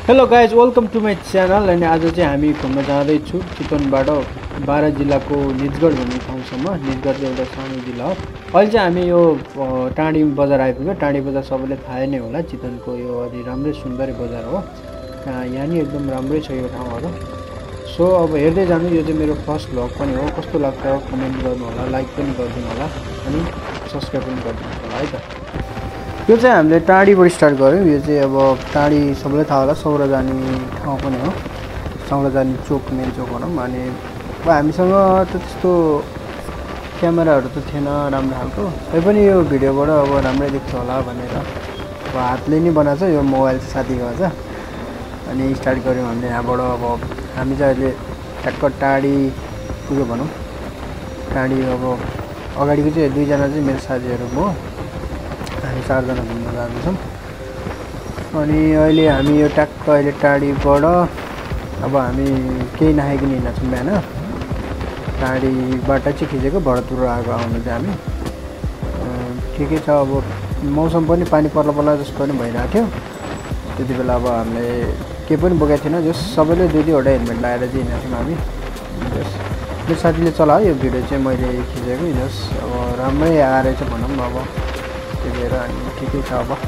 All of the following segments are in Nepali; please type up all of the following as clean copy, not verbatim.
Hello guys welcome to my channel. अनि आज चाहिँ हामी घुम्न जाँदैछु चितवनबाट 12 जिल्लाको निजगढ भन्ने ठाउँसम्म। निजगढ चाहिँ एउटा सानो जिल्ला हो। अहिले चाहिँ हामी यो टाँडी बजार आइपुग्यो। टाँडी बजार सबैले थाहै नै होला, चितवनको यो अलि राम्रै सुन्दर बजार हो। यहाँ नि एकदम राम्रै छ यो ठाउँहरू। सो अब हेर्दै जानु। यो चाहिँ मेरो फर्स्ट भ्लग पनि हो। कस्तो लाग्छ कमेन्ट गर्नु होला, लाइक पनि गरिदिनु होला अनि सब्सक्राइब पनि गरिदिनु होला है त। यो चाहिँ हामीले टाँडीबाट स्टार्ट गऱ्यौँ। यो चाहिँ अब टाँडी सबैलाई थाहा होला, सौरा जाने ठाउँ पनि हो। सौरा जाने चोक, मेन चोक भनौँ। अनि अब हामीसँग त त्यस्तो क्यामेराहरू त थिएन राम्रो खालको, तैपनि यो भिडियोबाट अब राम्रै देख्छ होला भनेर अब हातले नै बनाएको छ। यो मोबाइल चाहिँ साथीको छ। अनि स्टार्ट गऱ्यौँ हामीले यहाँबाट। अब हामी चाहिँ अहिले ट्याक्क टाँडी पुग्यो भनौँ। टाँडी अब अगाडिको चाहिँ दुईजना चाहिँ मेरो साथीहरू म, हामी 4 जना घुम्न जाँदैछौँ। अनि अहिले हामी यो ट्याक्क अहिले टाँडीबाट अब हामी केही नखाइकन हिँडेको छौँ बिहान। टाँडीबाट चाहिँ खिचेको भरतपुर आएको आउनु चाहिँ हामी ठिकै छ। अब मौसम पनि पानी पर्ला जस्तो पनि भइरहेको थियो त्यति बेला। अब हामीले केही पनि बोकेको थिएन, जस सबैले 2-2वटा हेलमेट लगाएर चाहिँ हिँडेको थियौँ हामी। जस मेरो साथीले चलायो यो भिडियो चाहिँ मैले खिचेको। जस अब राम्रै आएर चाहिँ भनौँ अब त्यही अनि ठिकै छ। अब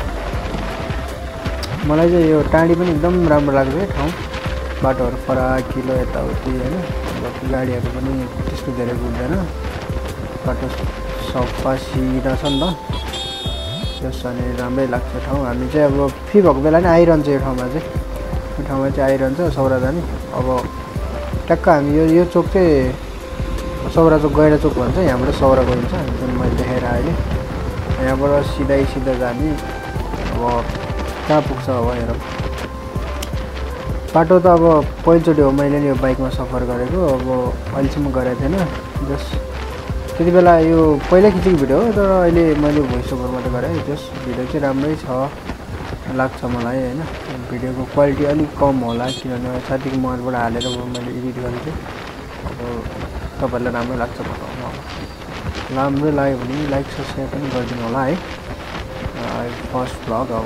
मलाई चाहिँ यो टाँडी पनि एकदम राम्रो लाग्छ है ठाउँ। बाटोहरू फराकिलो यताउति होइन। अब गाडीहरू पनि त्यस्तो धेरै कुद्दैन, बाटो सफा सिधा छ नि त। त्यस अनि राम्रै लाग्छ ठाउँ। हामी चाहिँ अब फ्री भएको बेला नै आइरहन्छ यो ठाउँमा चाहिँ। यो ठाउँमा चाहिँ आइरहन्छ सौरा जाने। अब ट्याक्क हामी यो चोक चाहिँ सौरा चोक, गैडा चोक भन्छ। यहाँबाट सौरा गइन्छ जुन मैले देखाएर अहिले। यहाँबाट सिधा जाने। अब कहाँ पुग्छ अब हेरौँ। बाटो त अब पहिलोचोटि हो मैले नि यो बाइकमा सफर गरेको। अब अहिलेसम्म गरेको थिएन। जस त्यति बेला यो पहिला खिचेको भिडियो हो, तर अहिले मैले भोइस ओभरबाट गरेँ। जस भिडियो चाहिँ राम्रै छ लाग्छ मलाई होइन। भिडियोको क्वालिटी अलिक कम होला किनभने साथीको मोबाइलबाट हालेर मैले एडिट गरेको थिएँ। अब तपाईँहरूलाई राम्रो लाग्छ बताउनु। अब राम्रो लाग्यो भने लाइक सब्सक्राइब पनि गरिदिनु होला है। First vlog. अब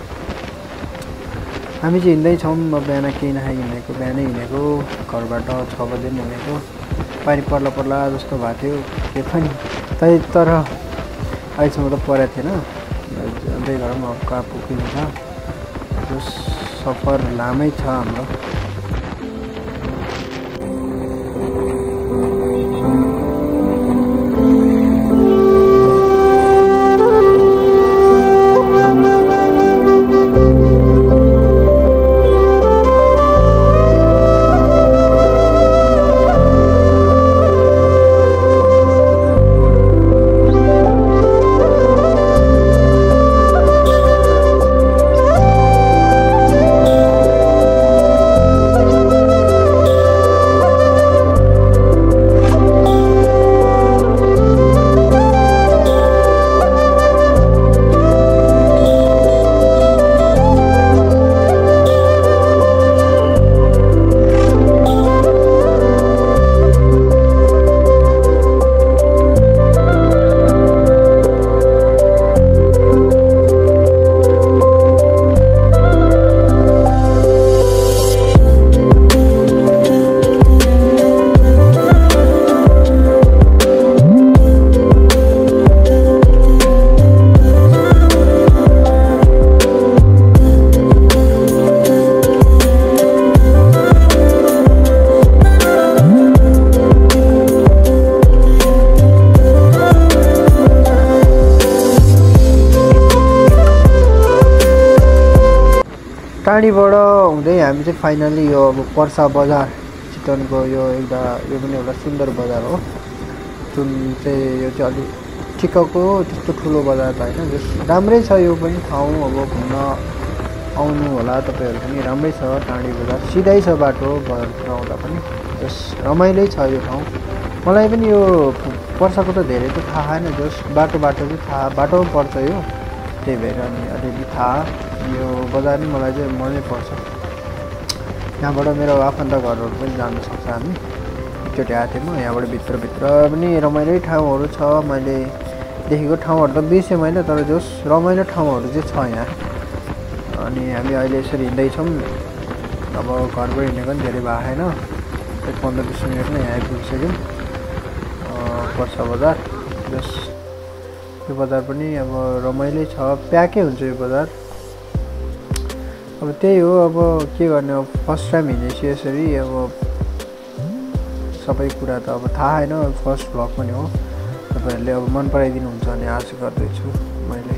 हामी चाहिँ हिँड्दैछौँ। बिहान केही नखाइ हिँडेको, बिहानै हिँडेको घरबाट 6 बजे हिँडेको। पानी पर्ला जस्तो भएको थियो के पनि, तर अहिलेसम्म त परेको थिएन। जाँदै गरौँ अब कहाँ पुगिन्छ। जो सफर लामै छ हाम्रो। टाँडीबाट हुँदै हामी चाहिँ फाइनली यो अब पर्सा बजार, चितवनको यो पनि एउटा सुन्दर बजार हो। जुन चाहिँ यो चाहिँ अलिक ठिक्कको त्यस्तो ठुलो बजार त होइन। जस राम्रै छ यो पनि ठाउँ। अब घुम्न आउनु होला तपाईँहरू पनि। राम्रै छ टाँडी बजार, सिधै छ बाटो घरतिर आउँदा पनि। जस रमाइलो छ यो ठाउँ। मलाई पनि यो पर्साको त धेरै त थाहा छैन। जस बाटो चाहिँ थाहा, बाटोमा पर्छ यो, त्यही भएर अनि अलिअलि थाहा। यो बजार नि मलाई चाहिँ मनै पर्छ। यहाँबाट मेरो आफन्त घरहरू पनि जान सक्छ हामी। एकचोटि आएको थिएँ म यहाँबाट। भित्र पनि रमाइलो ठाउँहरू छ। मैले देखेको ठाउँहरू त बिर्सेँ मैले, तर जस रमाइलो ठाउँहरू चाहिँ छ यहाँ। अनि हामी अहिले यसरी हिँड्दैछौँ अब घरबाट हिँडेको पनि धेरै भएको छैन, 15-20 मिनटमा यहाँ आइपुगिसक्यौँ पर्सा बजार। जस यो बजार पनि अब रमाइलो छ, प्याकै हुन्छ यो बजार। अब त्यही हो, अब के गर्ने, अब फर्स्ट टाइम हिँडेपछि यसरी अब सबै कुरा त अब थाहा छैन, फर्स्ट भ्लग पनि हो। तपाईँहरूले अब मन पराइदिनुहुन्छ भन्ने आशा गर्दैछु मैले।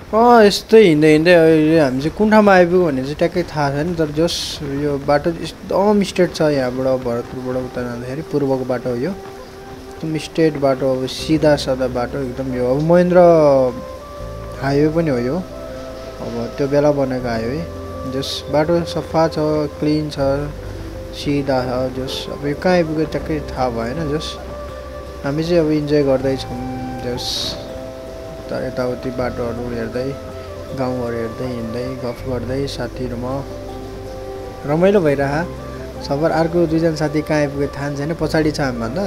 यस्तै हिँड्दै हिँड्दै अहिले हामी चाहिँ कुन ठाउँमा आइपुग्यो भन्ने चाहिँ ट्याक्कै थाहा छैन, तर जस यो बाटो एकदम स्ट्रेट छ। यहाँबाट भरतपुरबाट उता जाँदाखेरि पूर्वको बाटो हो यो, एकदम स्ट्रेट बाटो, अब सिधा सादा बाटो एकदम। यो अब महेन्द्र हाइवे पनि हो यो, अब त्यो बेला बनेको हाइवे। जस बाटो सफा छ, क्लिन छ, सिधा छ। जस अब यो कहाँ आइपुग्यो ट्याक्कै थाहा भएन। जस हामी चाहिँ अब इन्जोय गर्दैछौँ। जस यताउति बाटोहरू हेर्दै, गाउँहरू हेर्दै हिँड्दै, गफ गर्दै, साथीहरूमा रमाइलो भइरह। सबर अर्को दुईजना साथी कहाँ आइपुग्यो थाहा छैन, पछाडि छ हामीभन्दा।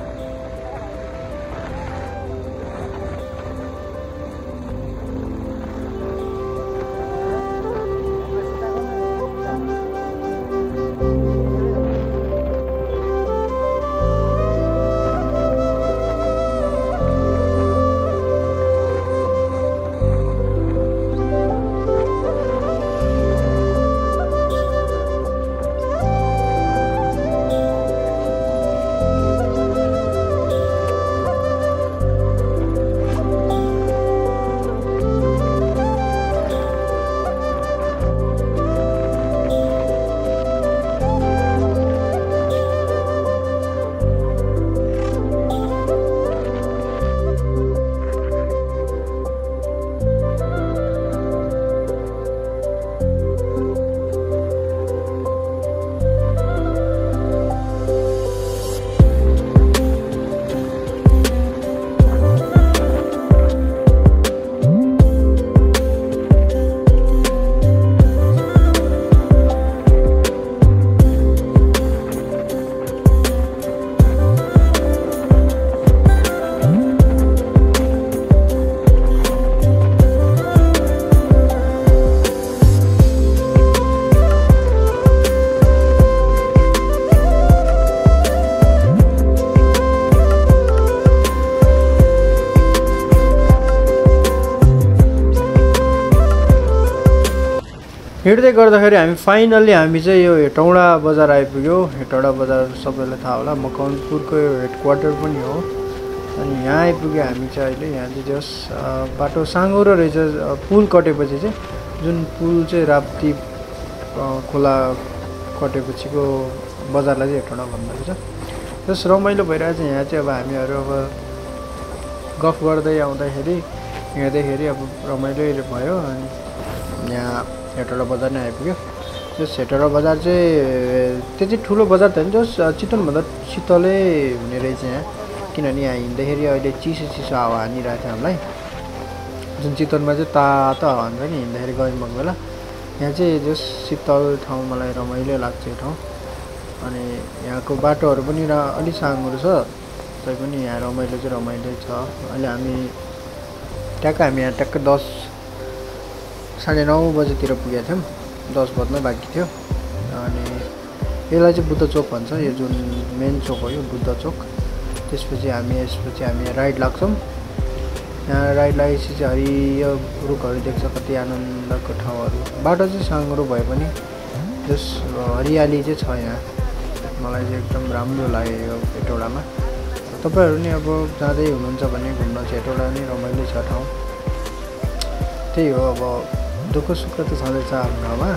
हिँड्दै गर्दाखेरि हामी फाइनल्ली हामी चाहिँ यो हेटौँडा बजार आइपुग्यो। हेटौँडा बजार सबैलाई थाहा होला, मकवानपुरको हेडक्वार्टर पनि हो। अनि यहाँ आइपुग्यो हामी चाहिँ अहिले। यहाँ चाहिँ जस बाटो साँघुरो रहेछ, पुल कटेपछि चाहिँ, जुन पुल चाहिँ राप्ती खोला कटेपछिको बजारलाई चाहिँ हेटौँडा भन्दो रहेछ। जस रमाइलो भइरहेछ यहाँ चाहिँ। अब हामीहरू अब गफ गर्दै आउँदाखेरि हिँड्दैखेरि अब रमाइलो भयो। अनि यहाँ हेटौँडा बजार नै आइपुग्यो। जस हेटौँडा बजार चाहिँ त्यो चाहिँ ठुलो बजार त होइन, जस चितवनभन्दा शीतलै हुने रहेछ यहाँ। किनभने यहाँ हिँड्दाखेरि अहिले चिसो चिसो हावा हानिरहेको छ हामीलाई, जुन चितवनमा चाहिँ तातो हावा हुन्छ नि हिँड्दाखेरि गरमको बेला। यहाँ चाहिँ जस शीतल ठाउँ, मलाई रमाइलो लाग्छ यो ठाउँ। अनि यहाँको बाटोहरू पनि अलिक साँघुरो छ, तै पनि यहाँ रमाइलो चाहिँ रमाइलो छ। अहिले हामी यहाँ ट्याक्क 10 साढे 9 बजेतिर पुगेका थियौँ, 10 बज्न बाँकी थियो। अनि यसलाई चाहिँ बुद्ध चोक भन्छ, यो जुन मेन चोक हो यो बुद्ध चोक। त्यसपछि हामी राइड लाग्छौँ। यहाँ राइड लागेपछि चाहिँ हरियो रुखहरू देख्छ, कति आनन्दको ठाउँहरू। बाटो चाहिँ साँघुरो भए पनि जस हरियाली चाहिँ छ यहाँ, मलाई चाहिँ एकदम राम्रो लाग्यो यो हेटौँडामा। तपाईँहरू नि अब जाँदै हुनुहुन्छ भने घुम्न चाहिँ हेटौँडा नै रमाइलो छ ठाउँ। त्यही हो, अब दुःख सुख त छँदैछ हाम्रोमा,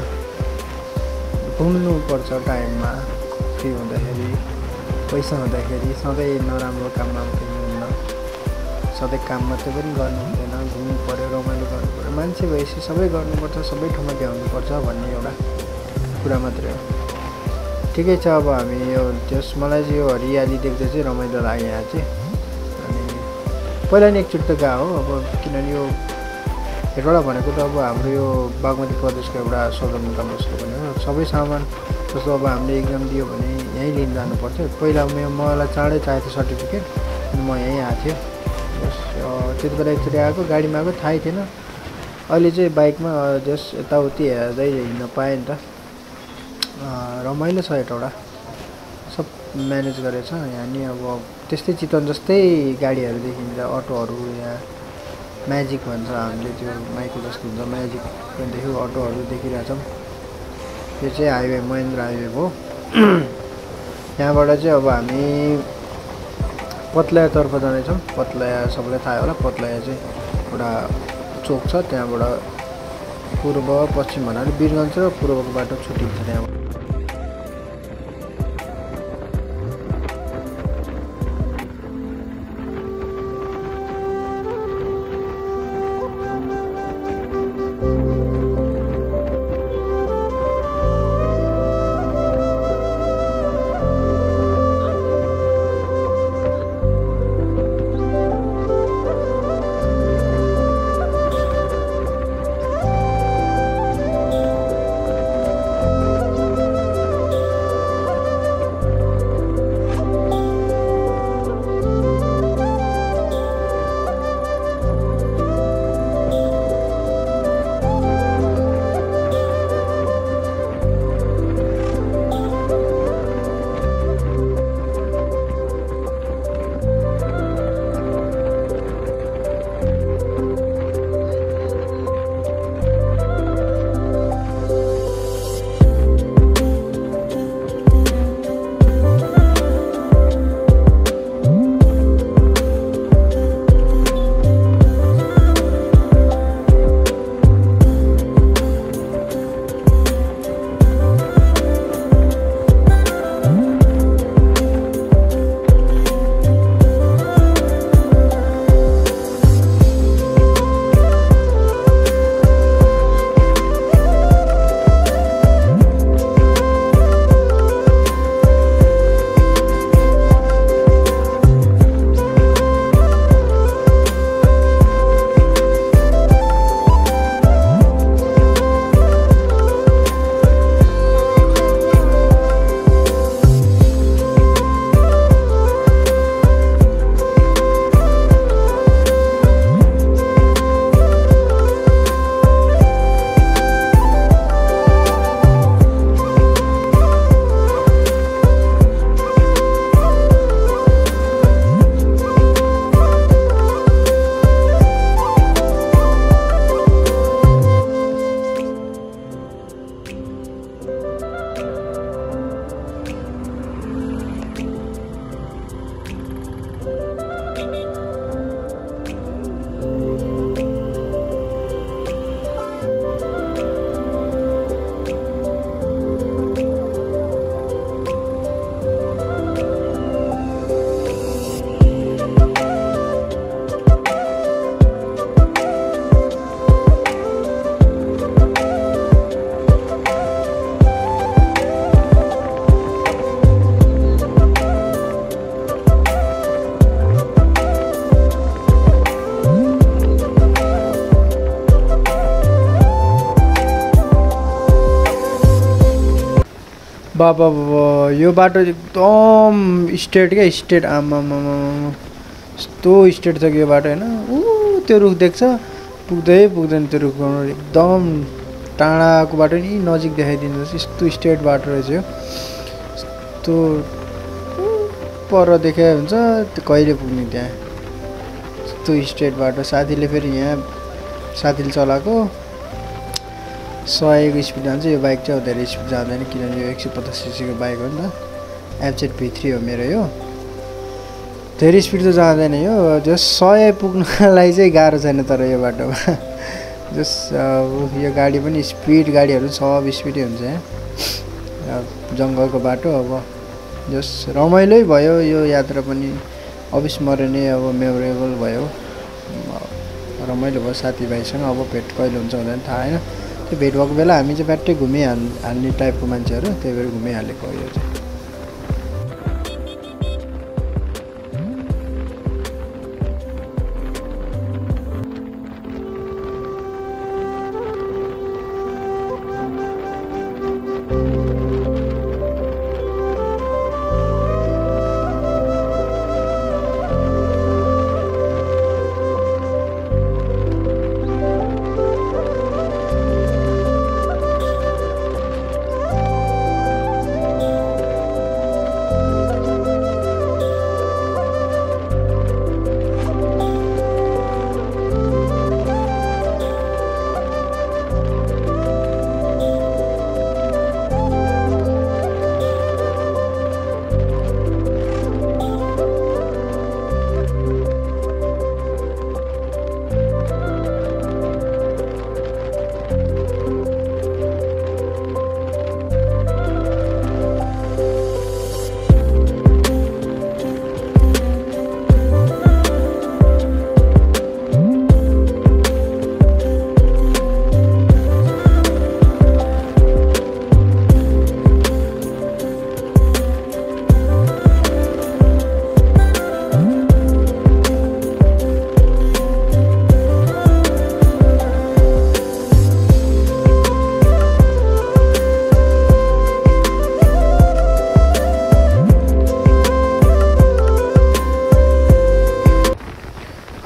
घुम्नुपर्छ टाइममा। फ्री हुँदाखेरि, पैसा हुँदाखेरि सधैँ नराम्रो काममा पनि हुन्न, सधैँ काम मात्रै पनि गर्नु हुँदैन, घुम्नु पऱ्यो, रमाइलो गर्नु पऱ्यो। मान्छे भएपछि सबै गर्नुपर्छ, सबै ठाउँमा भ्याउनुपर्छ भन्ने एउटा कुरा मात्रै हो। ठिकै छ। अब हामी यो मलाई चाहिँ यो हरियाली देख्दा चाहिँ रमाइलो लाग्यो यहाँ चाहिँ। अनि पहिला नि एकचोटि त गएको हो, अब किनभने यो हेटौँडा भनेको त अब हाम्रो यो बागमती प्रदेशको एउटा सदरमुकाम जस्तो पनि हो। सबै सामान जस्तो अब हामीले इक्जाम दियो भने यहीँ लिन जानु पर्थ्यो। पहिला मलाई चाँडै चाहिएको थियो सर्टिफिकेट, अनि म यहीँ आएको थिएँ। त्यति बेला एकचोटि आएको, गाडीमा आएको, थाहै थिएन। अहिले चाहिँ बाइकमा जस यताउति हेर्दै हिँड्न पाएँ नि त। रमाइलो छ हेटौँडा, सब म्यानेज गरेछ यहाँ नि। अब त्यस्तै चितवन जस्तै गाडीहरू देखिन्छ, अटोहरू। यहाँ म्याजिक भन्छ हामीले, त्यो माइक्रो जस्तो हुन्छ, म्याजिक पनि देख्यो, अटोहरू देखिरहेछौँ। यो चाहिँ हाइवे महेन्द्र हाइवे हो। यहाँबाट चाहिँ अब हामी पत्लायातर्फ जाँदैछौँ। पत्लाया सबैलाई थाहा होला, पत्लाया चाहिँ एउटा चोक छ त्यहाँबाट पूर्व पश्चिम भन्नाले वीरगञ्ज र पूर्वको बाटो छुटिन्छ त्यहाँबाट। बाबा यो बाटो एकदम स्ट्रेट क्या स्ट्रेट आमामा यस्तो स्ट्रेट छ कि यो बाटो होइन। त्यो रुख देख्छ पुग्दै पुग्दैन त्यो रुख एकदम टाढाको बाटो नि नजिक देखाइदिन्छ यस्तो स्ट्रेट बाटो रहेछ यो। यस्तो पर देखाइ हुन्छ त्यो कहिले पुग्ने त्यहाँ यस्तो स्ट्रेट बाटो। साथीले फेरि यहाँ साथीले चलाएको 100 को स्पिड जान्छ यो बाइक चाहिँ धेरै स्पिड जाँदैन किनभने यो 150 सीसी को बाइक हो नि त। FZ-P3 हो मेरो यो धेरै स्पिड त जाँदैन यो जस 100 पुग्नलाई चाहिँ गाह्रो छैन तर यो बाटोमा जस यो गाडी पनि स्पिड गाडीहरू सब स्पिडै हुन्छ यहाँ जङ्गलको बाटो। अब जस रमाइलो भयो यो यात्रा पनि अविस्मरणीय अब मेमोरेबल भयो रमाइलो भयो साथीभाइसँग। अब भेट कहिले हुन्छ हुँदैन थाहा हैन त्यो भेट भएको बेला हामी चाहिँ ब्याट्टै घुमिहाल्ने टाइपको मान्छेहरू त्यही भएर घुमिहालेको यो चाहिँ।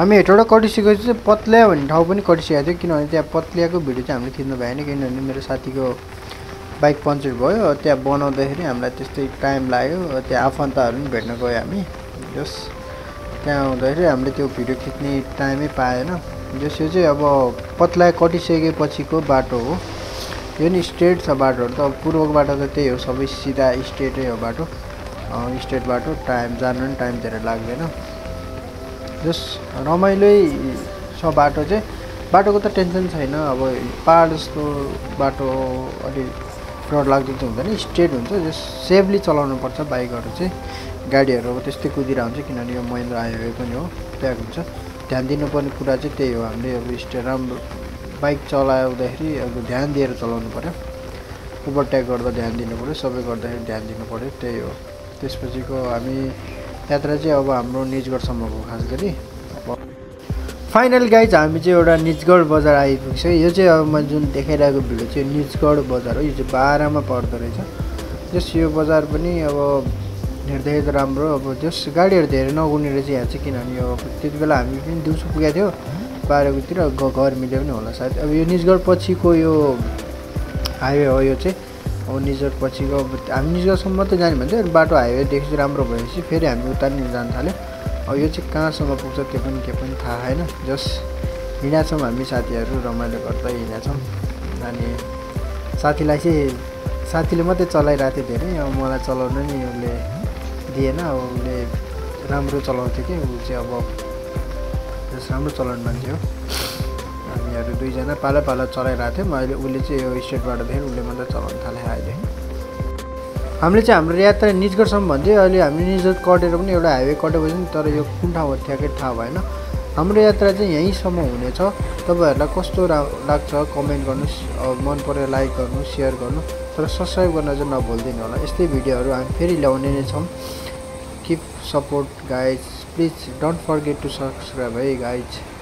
हामी हेटौँडा कटिसकेपछि चाहिँ पत्लिया भन्ने ठाउँ पनि कटिसकेको थियो किनभने त्यहाँ पत्लियाको भिडियो चाहिँ हामीले खिच्नु भएन किनभने मेरो साथीको बाइक पङ्चर भयो त्यहाँ बनाउँदाखेरि हामीलाई त्यस्तै टाइम लाग्यो त्यहाँ आफन्तहरू पनि भेट्न गयो हामी जस त्यहाँ आउँदाखेरि हामीले त्यो भिडियो खिच्ने टाइमै पाएन जस यो चाहिँ अब पत्लिया कटिसकेपछिको बाटो हो यो नि स्ट्रेट छ बाटोहरू त अब पूर्वको बाटो त त्यही हो सबै सिधा स्ट्रेटै हो बाटो स्ट्रेट बाटो टाइम जानु पनि टाइम धेरै लाग्दैन जस रमाइलो छ बाटो चाहिँ बाटोको त टेन्सन छैन अब पहाड जस्तो बाटो अलि डर लाग्दो चाहिँ हुँदैन स्ट्रेट हुन्छ जस सेफली चलाउनु पर्छ बाइकहरू चाहिँ गाडीहरू अब त्यस्तै कुदिरहेको हुन्छ किनभने यो महिन्द्रा हाइवे पनि हो त्यहाँ हुन्छ ध्यान दिनुपर्ने कुरा चाहिँ त्यही हो हामीले अब राम्रो बाइक चलाउँदाखेरि अब ध्यान दिएर चलाउनु पर्यो ओभरटेक गर्दा ध्यान दिनु पर्यो सबै गर्दाखेरि ध्यान दिनु पर्यो त्यही हो त्यसपछिको हामी यात्रा चाहिँ अब हाम्रो निजगढसम्मको खास गरी फाइनल गाइज हामी चाहिँ एउटा निजगढ बजार आइपुग्छ यो चाहिँ अब मैले जुन देखाइरहेको भिडियो चाहिँ निजगढ बजार हो यो चाहिँ बाह्रमा पर्दो रहेछ जस यो बजार पनि अब हेर्दाखेरि त राम्रो अब जस गाडीहरू धेरै नगुड्ने रहेछ यहाँ चाहिँ किनभने यो त्यति बेला हामी पनि दिउँसो पुगेको थियो 12कोतिर गर्मीले पनि होला सायद अब यो निजगढ पछिको यो हाइवे हो यो चाहिँ अब निजगढ पछिको हामी निजगढसम्म मात्रै जाने भन्छ बाटो हाइवेदेखि चाहिँ राम्रो भएपछि फेरि हामी उतार्ने जान थाल्यो अब यो चाहिँ कहाँसम्म पुग्छ त्यो पनि के पनि थाहा छैन जस हिँडेका छौँ हामी साथीहरू रमाइलो गर्दै हिँडेका छौँ अनि साथीलाई चाहिँ साथीले मात्रै चलाइरहेको थियो धेरै अब मलाई चलाउन नि उसले दिएन अब उसले राम्रो चलाउँथ्यो कि ऊ चाहिँ अब जस राम्रो चलाउने मान्छे हो हामीहरू दुईजना पाला पाला चलाइरहेको थियौँ अहिले उसले चाहिँ यो स्टेटबाट फेरि उसले मात्रै चलाउन थाले अहिले हामीले चाहिँ हाम्रो यात्रा निजगढसम्म भन्थ्यो अहिले हामी निजगढ कटेर पनि एउटा हाइवे कटेपछि नि तर यो कुन ठाउँ हो ठ्याक्कै थाहा भएन हाम्रो यात्रा चाहिँ यहीँसम्म हुनेछ तपाईँहरूलाई कस्तो लाग्छ कमेन्ट गर्नुहोस् मन पऱ्यो लाइक गर्नु सेयर गर्नु तर सब्सक्राइब गर्न चाहिँ नभुल्दिनु होला यस्तै भिडियोहरू हामी फेरि ल्याउने नै छौँ keep support guys please don't forget to subscribe है गाइज